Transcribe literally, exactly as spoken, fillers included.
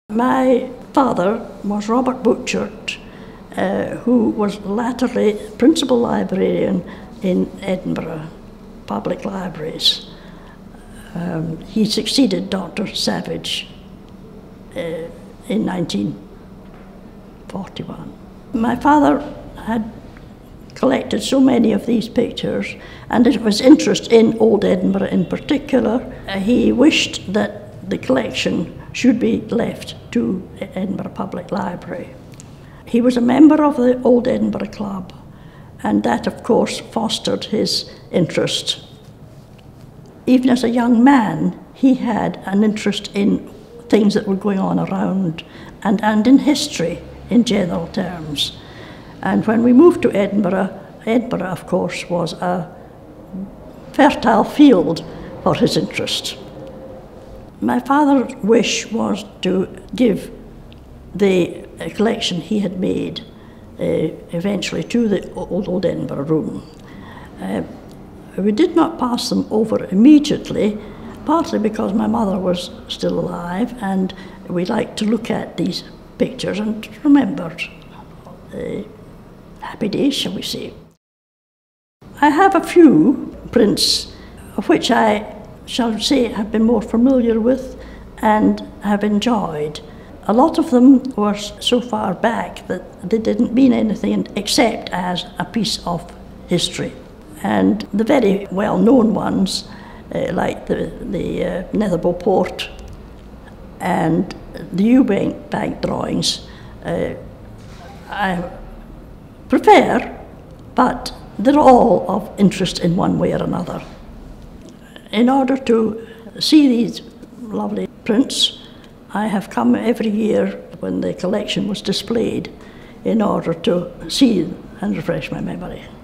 My father was Robert Butchart, uh, who was latterly principal librarian in Edinburgh Public Libraries. Um, he succeeded Doctor Savage uh, in nineteen forty-one. My father had collected so many of these pictures, and it was interest in Old Edinburgh in particular. Uh, he wished that the collection should be left to Edinburgh Public Library. He was a member of the Old Edinburgh Club, and that of course fostered his interest. Even as a young man, he had an interest in things that were going on around and, and in history in general terms. And when we moved to Edinburgh, Edinburgh of course was a fertile field for his interest. My father's wish was to give the collection he had made uh, eventually to the Old, Old Edinburgh Room. Uh, we did not pass them over immediately, partly because my mother was still alive and we liked to look at these pictures and remember the happy days, shall we say. I have a few prints of which I shall say have been more familiar with and have enjoyed. A lot of them were so far back that they didn't mean anything except as a piece of history. And the very well-known ones, uh, like the, the uh, Netherbow Port and the Ewbank bank drawings, uh, I prefer, but they're all of interest in one way or another. In order to see these lovely prints, I have come every year when the collection was displayed in order to see and refresh my memory.